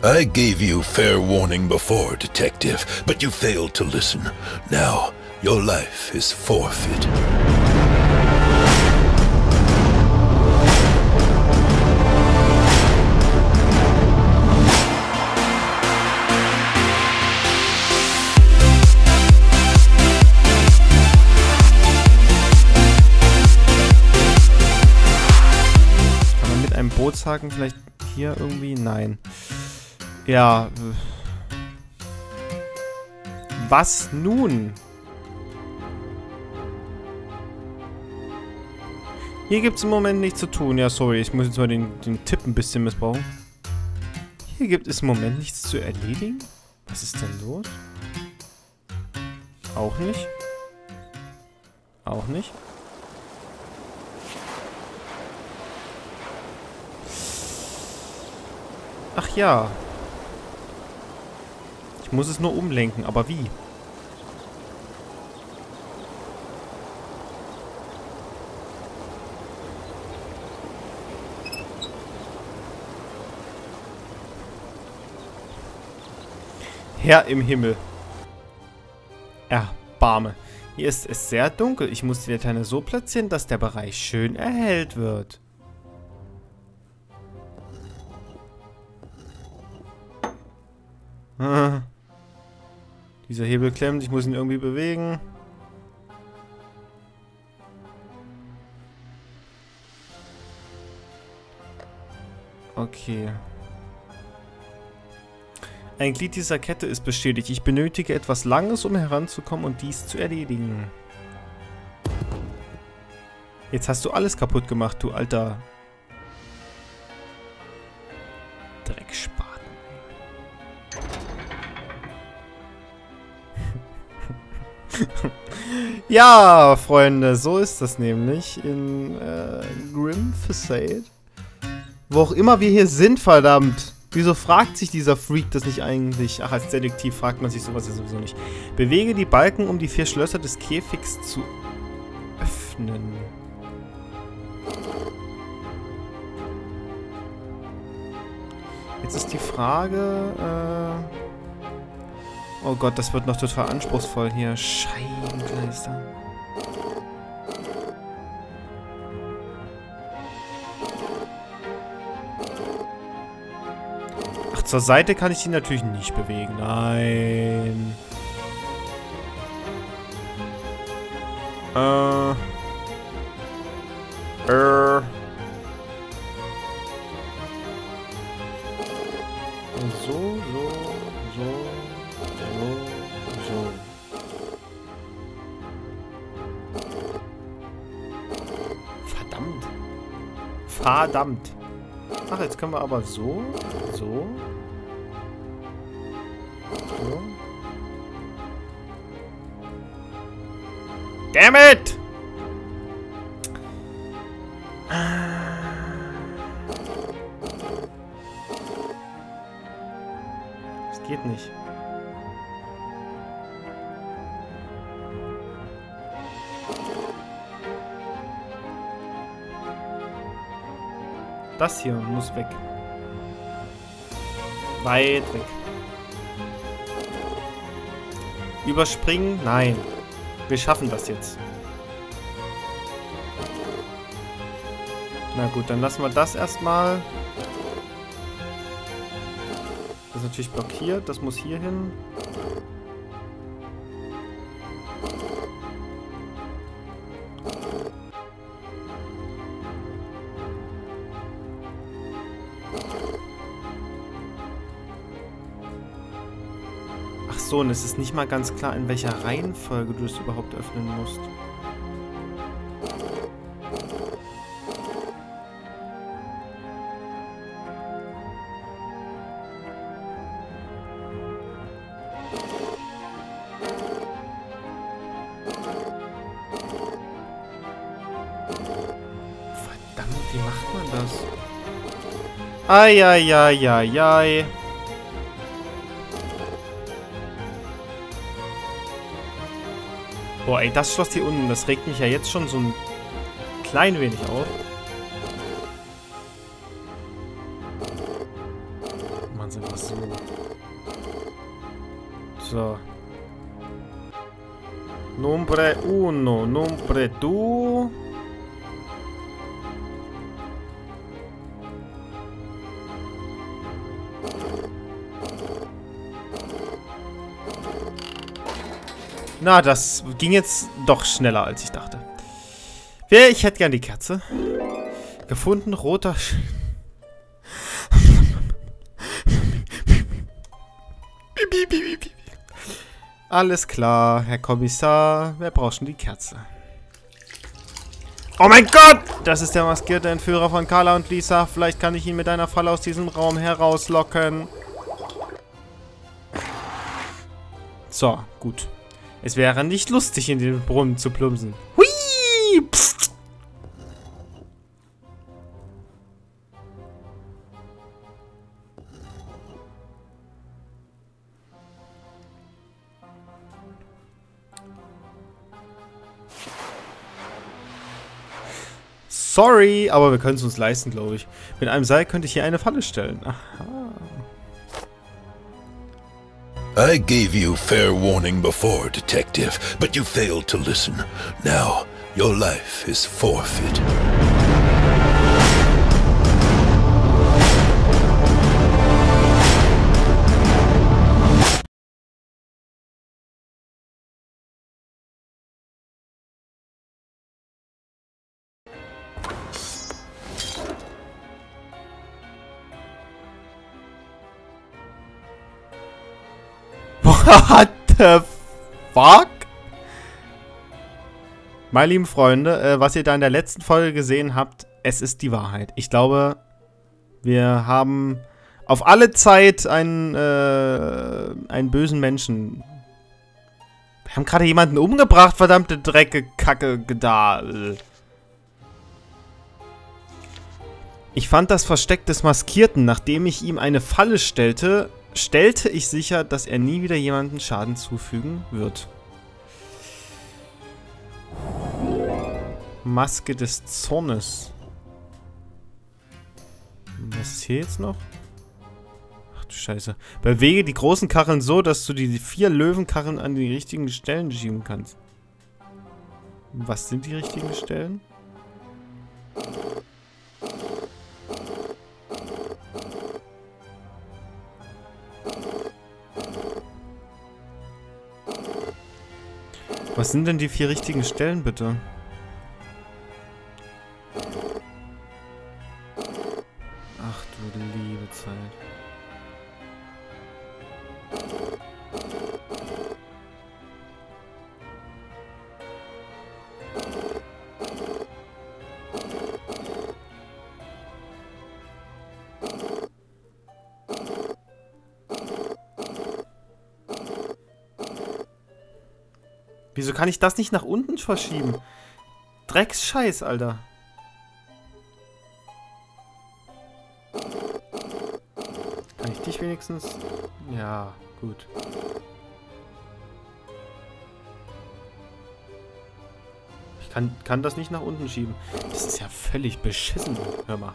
I gave you fair warning before, Detective, but you failed to listen. Now, your life is forfeit. Kann man mit einem Bootshaken vielleicht hier irgendwie? Nein. Ja. Was nun? Hier gibt es im Moment nichts zu tun. Ja, sorry, ich muss jetzt mal den Tipp ein bisschen missbrauchen. Hier gibt es im Moment nichts zu erledigen? Was ist denn los? Auch nicht. Auch nicht. Ach ja. Ich muss es nur umlenken, aber wie? Herr im Himmel. Erbarme. Hier ist es sehr dunkel. Ich muss die Laterne so platzieren, dass der Bereich schön erhellt wird. Dieser Hebel klemmt. Ich muss ihn irgendwie bewegen. Okay. Ein Glied dieser Kette ist beschädigt. Ich benötige etwas Langes, um heranzukommen und dies zu erledigen. Jetzt hast du alles kaputt gemacht, du alter Dreckspaten. Ja, Freunde, so ist das nämlich in Grim Facade. Wo auch immer wir hier sind, verdammt. Wieso fragt sich dieser Freak das nicht eigentlich? Ach, als Detektiv fragt man sich sowas ja sowieso nicht. Bewege die Balken, um die 4 Schlösser des Käfigs zu öffnen. Jetzt ist die Frage, oh Gott, das wird noch total anspruchsvoll hier. Scheibenkleister. Ach, zur Seite kann ich die natürlich nicht bewegen. Nein. So. Verdammt. Verdammt. Ach, jetzt können wir aber so. So. Damn it! Das geht nicht. Das hier muss weg. Weit weg. Überspringen? Nein. Wir schaffen das jetzt. Na gut, dann lassen wir das erstmal. Das ist natürlich blockiert. Das muss hier hin. Ach so, und es ist nicht mal ganz klar, in welcher Reihenfolge du es überhaupt öffnen musst. Verdammt, wie macht man das? Eieieiei. Boah, ey, das Schloss hier unten, das regt mich ja jetzt schon so ein klein wenig auf. Mann, sind Ach so. So. Nombre uno, nombre du. Na, das ging jetzt doch schneller, als ich dachte. Ich hätte gern die Kerze. Gefunden, roter Alles klar, Herr Kommissar. Wer braucht schon die Kerze? Oh mein Gott! Das ist der maskierte Entführer von Carla und Lisa. Vielleicht kann ich ihn mit einer Falle aus diesem Raum herauslocken. So, gut. Es wäre nicht lustig, in den Brunnen zu plumpsen. Hui! Psst. Sorry, aber wir können es uns leisten, glaube ich. Mit einem Seil könnte ich hier eine Falle stellen. Aha. I gave you fair warning before, Detective, but you failed to listen. Now, your life is forfeit. What the fuck? Meine lieben Freunde, was ihr da in der letzten Folge gesehen habt, es ist die Wahrheit. Ich glaube, wir haben auf alle Zeit einen bösen Menschen. Wir haben gerade jemanden umgebracht, verdammte Drecke, Kacke, da. Ich fand das Versteck des Maskierten, nachdem ich ihm eine Falle stellte ich sicher, dass er nie wieder jemanden Schaden zufügen wird. Maske des Zornes. Was ist hier jetzt noch? Ach du Scheiße. Bewege die großen Kacheln so, dass du die 4 Löwenkacheln an die richtigen Stellen schieben kannst. Was sind die richtigen Stellen? Was sind denn die 4 richtigen Stellen, bitte? Ach du liebe Zeit. Wieso kann ich das nicht nach unten verschieben? Drecksscheiß, Alter. Kann ich dich wenigstens... Ja, gut. Ich kann das nicht nach unten schieben. Das ist ja völlig beschissen. Hör mal.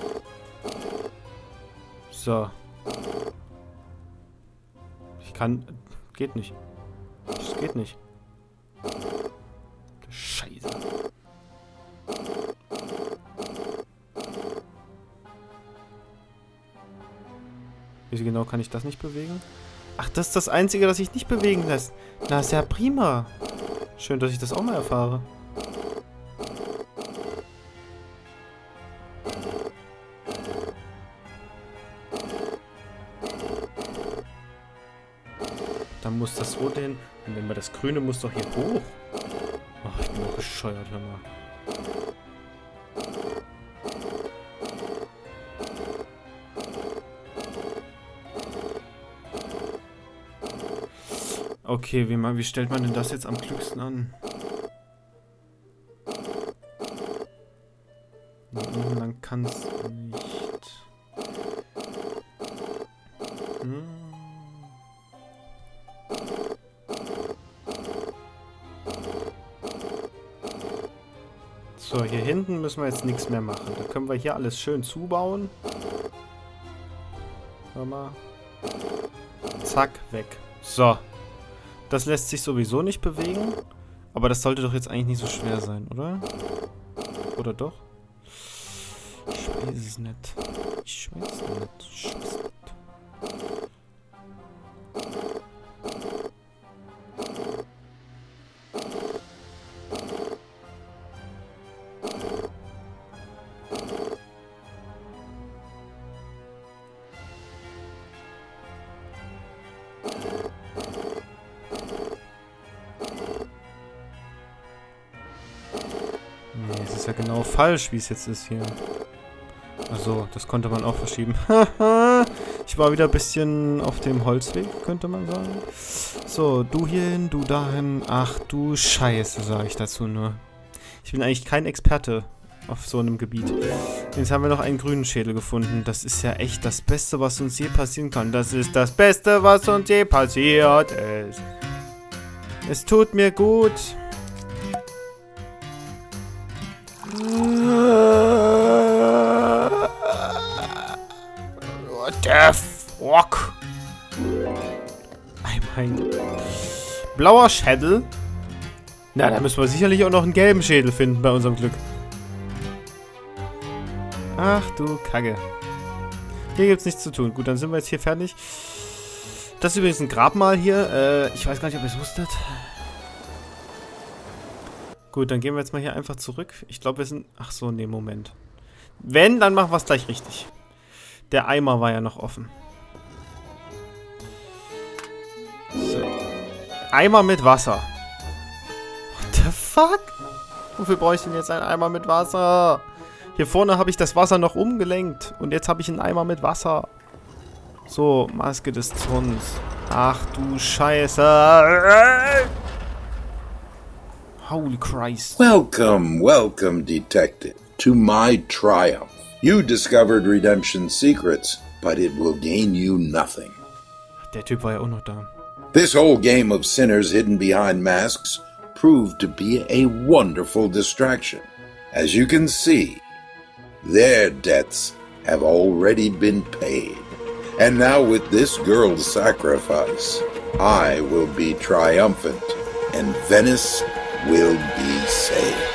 So. Ich kann... Geht nicht. Das geht nicht. Scheiße. Wieso genau kann ich das nicht bewegen? Ach, das ist das Einzige, das ich nicht bewegen lässt. Na, ist ja prima. Schön, dass ich das auch mal erfahre. Dann muss das rote hin. Und wenn wir das grüne muss doch hier hoch. Ach, ich bin doch bescheuert, hör mal. Okay, wie stellt man denn das jetzt am klügsten an? Dann kann es nicht. So, hier hinten müssen wir jetzt nichts mehr machen. Da können wir hier alles schön zubauen. Hör mal. Zack, weg. So. Das lässt sich sowieso nicht bewegen. Aber das sollte doch jetzt eigentlich nicht so schwer sein, oder? Oder doch? Ich weiß es nicht. Ich weiß es nicht. Ich weiß es nicht. Nee, es ist ja genau falsch, wie es jetzt ist hier. Also, das konnte man auch verschieben. Ich war wieder ein bisschen auf dem Holzweg, könnte man sagen. So, du hierhin, du dahin. Ach du Scheiße, sage ich dazu nur. Ich bin eigentlich kein Experte auf so einem Gebiet. Jetzt haben wir noch einen grünen Schädel gefunden. Das ist ja echt das Beste, was uns je passieren kann. Das ist das Beste, was uns je passiert ist. Es tut mir gut. What the fuck? Ein blauer Schädel? Na, da müssen wir sicherlich auch noch einen gelben Schädel finden bei unserem Glück. Ach du Kacke. Hier gibt's nichts zu tun. Gut, dann sind wir jetzt hier fertig. Das ist übrigens ein Grabmal hier. Ich weiß gar nicht, ob ihr es wusstet. Gut, dann gehen wir jetzt mal hier einfach zurück. Ich glaube, wir sind... Ach so, nee, Moment. Wenn, dann machen wir es gleich richtig. Der Eimer war ja noch offen. So. Eimer mit Wasser. What the fuck? Wofür brauche ich denn jetzt einen Eimer mit Wasser? Hier vorne habe ich das Wasser noch umgelenkt. Und jetzt habe ich einen Eimer mit Wasser. So, Maske des Zorns. Ach du Scheiße. Holy Christ. Welcome, welcome, Detective, to my triumph. You discovered redemption's secrets, but it will gain you nothing. Der Typ war ja auch noch da. This whole game of sinners hidden behind masks proved to be a wonderful distraction. As you can see, their debts have already been paid. And now with this girl's sacrifice, I will be triumphant, and Venice will be saved.